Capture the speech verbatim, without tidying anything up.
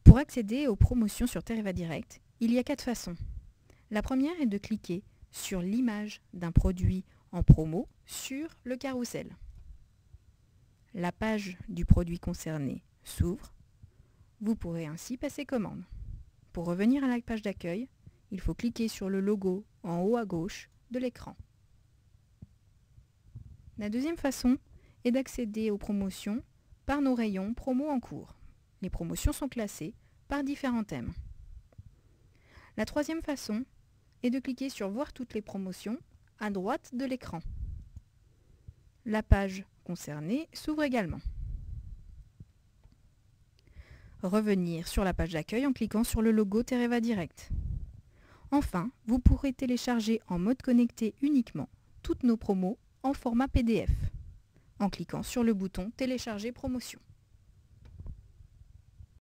Pour accéder aux promotions sur Tereva Direct, il y a quatre façons. La première est de cliquer sur l'image d'un produit en promo sur le carrousel. La page du produit concerné s'ouvre. Vous pourrez ainsi passer commande. Pour revenir à la page d'accueil, il faut cliquer sur le logo en haut à gauche de l'écran. La deuxième façon est d'accéder aux promotions par nos rayons promo en cours. Les promotions sont classées par différents thèmes. La troisième façon est de cliquer sur Voir toutes les promotions à droite de l'écran. La page concernée s'ouvre également. Revenir sur la page d'accueil en cliquant sur le logo Tereva Direct. Enfin, vous pourrez télécharger en mode connecté uniquement toutes nos promos en format P D F en cliquant sur le bouton Télécharger promotion.